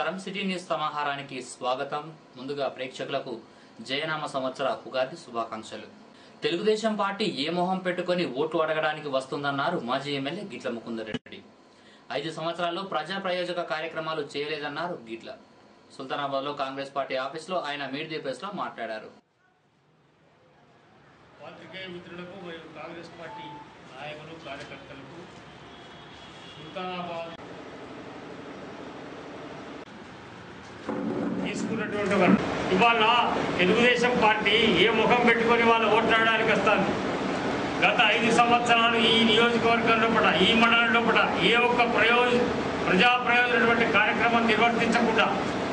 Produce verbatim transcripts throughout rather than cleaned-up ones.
నమస్కారం city news సమాహారానికి స్వాగతం। ముందుగా ప్రేక్షకులకు జయనామ సంవత్సర ఉగాది శుభాకాంక్షలు। తెలుగుదేశం పార్టీ ఏ మొహం పెట్టుకొని ఓట్లు అడగడానికి వస్తుందన్నారు మాజీ ఎమ్మెల్యే గిట్ల ముకుందరెడ్డి। ఐదు సంవత్సరాల్లో ప్రజా ప్రయోజక కార్యక్రమాలు చేయలేదన్నారు గిట్ల। సుల్తానాబాద్ లో కాంగ్రెస్ పార్టీ ఆఫీసులో ఆయన మీట్ ది ప్రెస్ లో మాట్లాడారు। పాత్రికేయ మిత్రులకు మరియు కాంగ్రెస్ పార్టీ నాయకులు కార్యకర్తలకు సుల్తానాబాద్ తీసుకున్నటువంటి వారు ఇవాళ తెలుగుదేశం పార్టీ ఏ ముఖం పెట్టుకొని వాళ్ళు ఓట్లాడడానికి వస్తారు। గత ఐదు సంవత్సరాలు ఈ నియోజకవర్గం లోపల ఈ మండలం లోపల ఏ ఒక్క ప్రయోజ ప్రజా ప్రయోజనటువంటి కార్యక్రమం నిర్వర్తించకుండా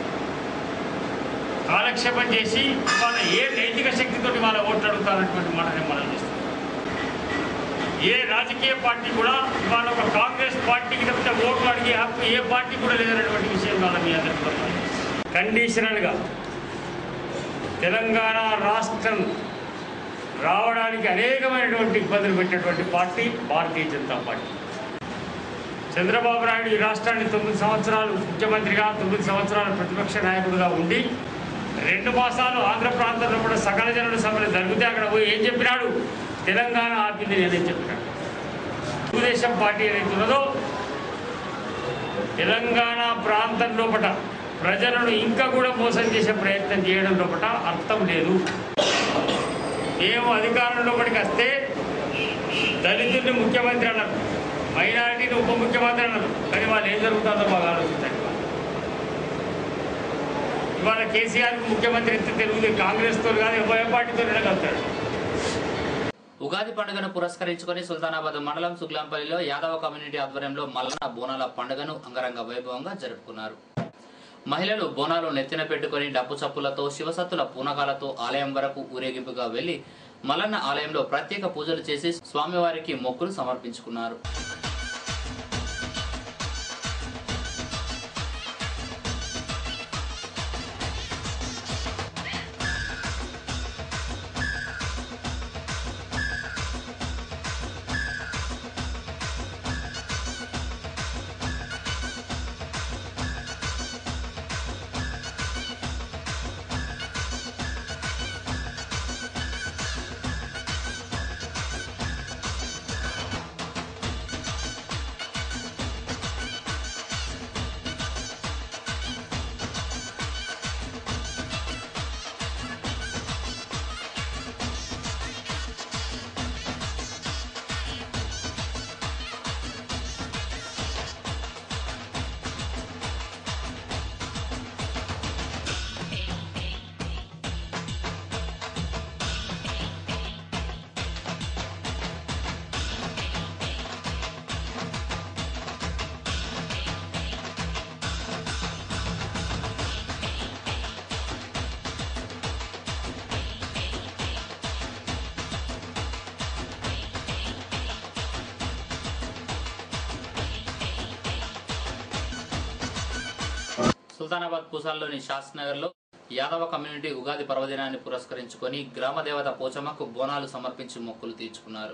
కాలక్షేపం చేసి ఇవాళ ఏ నైతిక శక్తితో వాళ్ళ ఓట్లు అడుగుతారన్నటువంటి మాటని మనం చేస్తాం। ఏ రాజకీయ పార్టీ కూడా ఇవాళ ఒక కాంగ్రెస్ పార్టీకి తప్పితే ఓట్లు అడిగే హక్కు ఏ పార్టీ కూడా లేదనేటువంటి విషయం వాళ్ళ మీ అందరికీ కండిషనల్గా తెలంగాణ రాష్ట్రం రావడానికి అనేకమైనటువంటి ఇబ్బందులు పెట్టినటువంటి పార్టీ భారతీయ జనతా పార్టీ। చంద్రబాబు నాయుడు ఈ రాష్ట్రాన్ని తొమ్మిది సంవత్సరాలు ముఖ్యమంత్రిగా తొమ్మిది సంవత్సరాలు ప్రతిపక్ష నాయకుడిగా ఉండి రెండు మాసాలు ఆంధ్ర ప్రాంతంలో కూడా సకల జనుల సభలు జరిగితే అక్కడ పోయి ఏం చెప్పినాడు? తెలంగాణ ఆపింది నేనేం చెప్పినాడు। తెలుగుదేశం పార్టీ ఏదైతే ఉన్నదో తెలంగాణ ప్రాంతం లోపల ప్రజలను ఇంకా కూడా మోసం చేసే ప్రయత్నం చేయడం లోపల అర్థం లేదు। మేము అధికారంలోపలికి వస్తే దళితుడిని ముఖ్యమంత్రి అన్నారు, మైనారిటీని ఉప ముఖ్యమంత్రి అన్నారు, కానీ వాళ్ళు ఏం జరుగుతుందో బాగా ఆలోచించండి। ఇవాళ కేసీఆర్కి ముఖ్యమంత్రి ఇస్తే తెలుగు కాంగ్రెస్తో కాదు ఏ పార్టీతో కలుగుతాడు। ఉగాది పండుగను పురస్కరించుకొని సుల్తానాబాద్ మండలం సుగ్లాంపల్లిలో యాదవ కమ్యూనిటీ ఆధ్వర్యంలో మల్లన బోనాల పండుగను అంగరంగ వైభవంగా జరుపుకున్నారు। మహిళలు బోనాలు నెత్తిన పెట్టుకుని డప్పు చప్పులతో శివసత్తుల పూనకాలతో ఆలయం వరకు ఊరేగింపుగా వెళ్లి మల్లన్న ఆలయంలో ప్రత్యేక పూజలు చేసి స్వామివారికి మొక్కులు సమర్పించుకున్నారు। సుల్తానాబాద్ పూసాల్లోని శాస్త్రనగర్ లో యాదవ కమ్యూనిటీ ఉగాది పర్వదినాన్ని పురస్కరించుకొని గ్రామ దేవత పోచమ్మకు బోనాలు సమర్పించి మొక్కులు తీర్చుకున్నారు।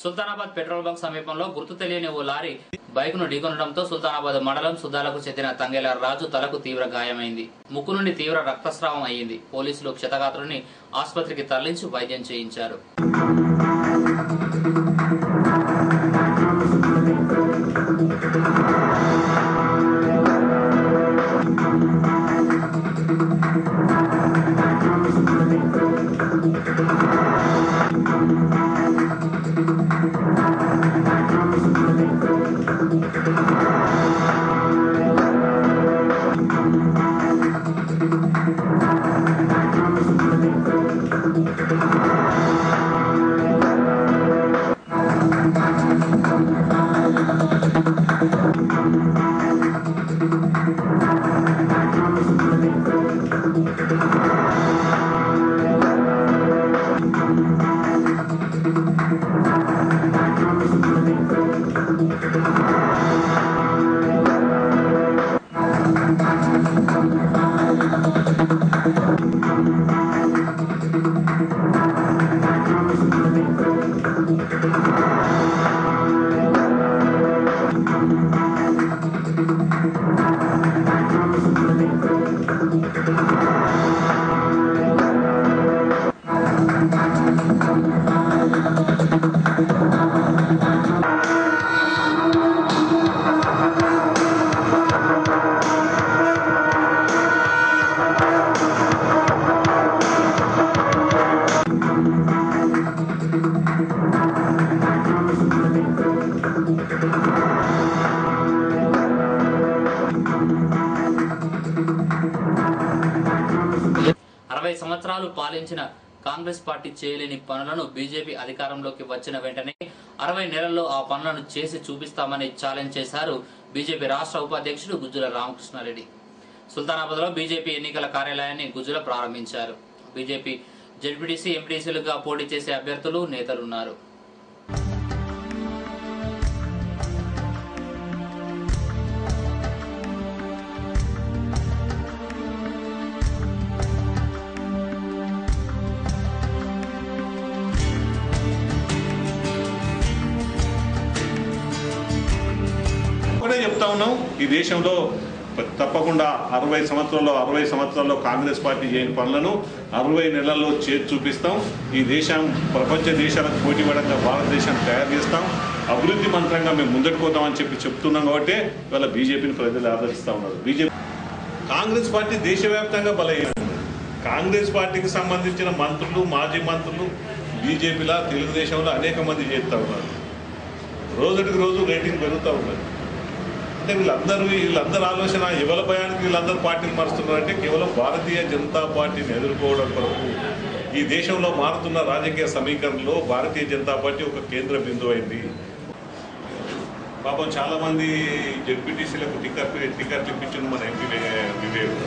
సుల్తానాబాద్ పెట్రోల్ బంక్ సమీపంలో గుర్తు తెలియని ఓ లారీ బైక్ ను ఢీకొనడంతో సుల్తానాబాద్ మండలం సుద్దాలకు చెందిన తంగేల రాజు తలకు తీవ్ర గాయమైంది. ముక్కు నుండి తీవ్ర రక్తస్రావం అయ్యింది. పోలీసులు క్షతగాత్రుడిని ఆసుపత్రికి తరలించి వైద్యం చేయించారు. అరవై సంవత్సరాలు పాలించిన కాంగ్రెస్ పార్టీ చేయలేని పనులను బీజేపీ అధికారంలోకి వచ్చిన వెంటనే అరవై నెలల్లో ఆ పనులను చేసి చూపిస్తామని ఛాలెంజ్ చేశారు బీజేపీ రాష్ట్ర ఉపాధ్యక్షుడు గుజ్జుల రామకృష్ణారెడ్డి. సుల్తానాబాద్ లో బీజేపీ ఎన్నికల కార్యాలయాన్ని గుజ్జుల ప్రారంభించారు. బీజేపీ జెడ్పీటీసీ ఎంపీటీసీలుగా పోటీ చేసే అభ్యర్థులు నేతలున్నారు. చెప్తా ఉన్నాం, ఈ దేశంలో తప్పకుండా అరవై సంవత్సరాల్లో అరవై సంవత్సరాల్లో కాంగ్రెస్ పార్టీ చేయని పనులను అరవై నెలల్లో చేసి చూపిస్తాం. ఈ దేశం ప్రపంచ దేశాలకు పోటీ పడంగా భారతదేశాన్ని తయారు చేస్తాం. అభివృద్ధి మంత్రంగా మేము ముందుకు పోతామని చెప్పి చెప్తున్నాం. కాబట్టి ఇవాళ బీజేపీని ప్రజలు ఆదరిస్తూ ఉన్నారు. బీజేపీ కాంగ్రెస్ పార్టీ దేశవ్యాప్తంగా బలహీన. కాంగ్రెస్ పార్టీకి సంబంధించిన మంత్రులు, మాజీ మంత్రులు బీజేపీలో, తెలుగుదేశంలో అనేక మంది చేస్తూ ఉన్నారు. రోజుకి రోజు రేటింగ్ పెరుగుతూ ఉన్నది. అంటే వీళ్ళందరూ వీళ్ళందరూ ఆలోచన ఎవరి భయానికి వీళ్ళందరూ పార్టీలు మారుస్తున్నారంటే కేవలం భారతీయ జనతా పార్టీని ఎదుర్కోవడం కొరకు ఈ దేశంలో మారుతున్న రాజకీయ సమీకరణలో భారతీయ జనతా పార్టీ ఒక కేంద్ర బిందువు అయింది. పాపం చాలా మంది జెడ్పీటీసీలకు టికెట్ టికెట్లు ఇప్పించింది మన ఎంపీ వివేక్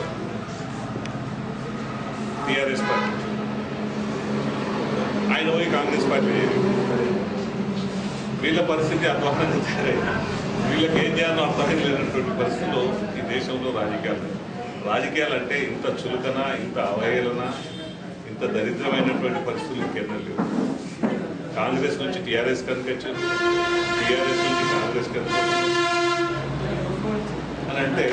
టీఆర్ఎస్ పార్టీ. ఆయన పోయి కాంగ్రెస్ పార్టీ వీళ్ళ పరిస్థితి అధ్వానంగా తయారైంది. వీళ్ళకి ఏం చేయాలో అర్థం లేనటువంటి పరిస్థితుల్లో ఈ దేశంలో రాజకీయాలు రాజకీయాలు అంటే ఇంత చులకన, ఇంత అవహేళన, ఇంత దరిద్రమైనటువంటి పరిస్థితులు ఇంకెన్నో లేవు. కాంగ్రెస్ నుంచి టీఆర్ఎస్ కనుకొచ్చారు, టీఆర్ఎస్ నుంచి కాంగ్రెస్ కనుకొచ్చారు అని అంటే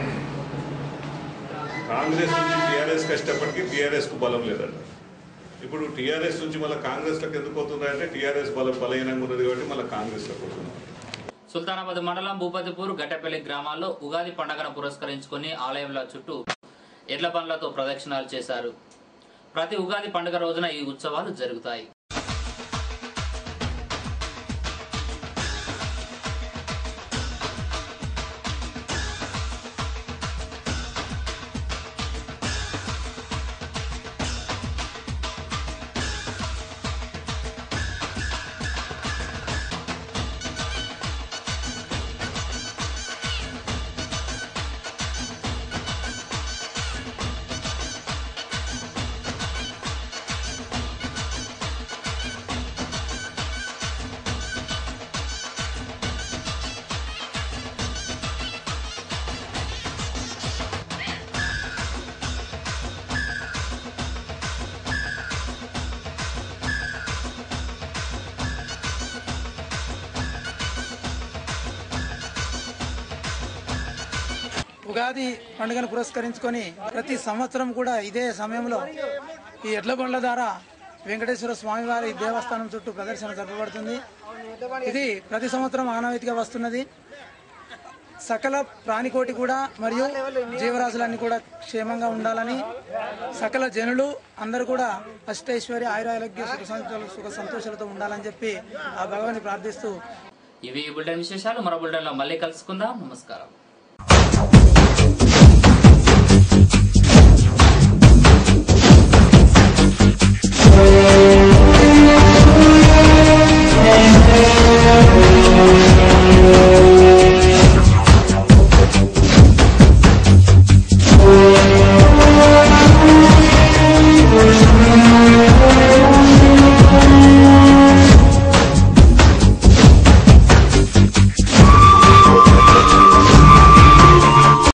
కాంగ్రెస్ నుంచి టీఆర్ఎస్ కష్టపడికి టీఆర్ఎస్కు బలం లేదంట. ఇప్పుడు టీఆర్ఎస్ నుంచి మళ్ళీ కాంగ్రెస్లకు ఎందుకు అవుతుందంటే టీఆర్ఎస్ బలం బలహీనంగా ఉన్నది కాబట్టి మళ్ళీ కాంగ్రెస్లకు అవుతుంది. సుల్తానాబాద్ మండలం భూపతిపూర్, గట్టపల్లి గ్రామాల్లో ఉగాది పండుగను పురస్కరించుకుని ఆలయంల చుట్టూ ఎడ్ల బండ్లతో ప్రదక్షిణాలు చేశారు. ప్రతి ఉగాది పండుగ రోజున ఈ ఉత్సవాలు జరుగుతాయి. ఉగాది పండుగను పురస్కరించుకొని ప్రతి సంవత్సరం కూడా ఇదే సమయంలో ఈ ఎడ్ల బండ్ల ద్వారా వెంకటేశ్వర స్వామివారి దేవస్థానం చుట్టూ ప్రదర్శన జరపబడుతుంది. ఇది ప్రతి సంవత్సరం ఆనవాయితీగా వస్తున్నది. సకల ప్రాణికోటి కూడా మరియు జీవరాశులన్నీ కూడా క్షేమంగా ఉండాలని, సకల జనులు అందరూ కూడా అష్టైశ్వర్య ఆయురారోగ్య సుఖ సంతోష సుఖ సంతోషాలతో ఉండాలని చెప్పి ఆ భగవాన్ని ప్రార్థిస్తూ ఇవి బులెటిన్ విశేషాలు. మరో బులెటిన్లో మళ్ళీ కలుసుకుందాం. నమస్కారం.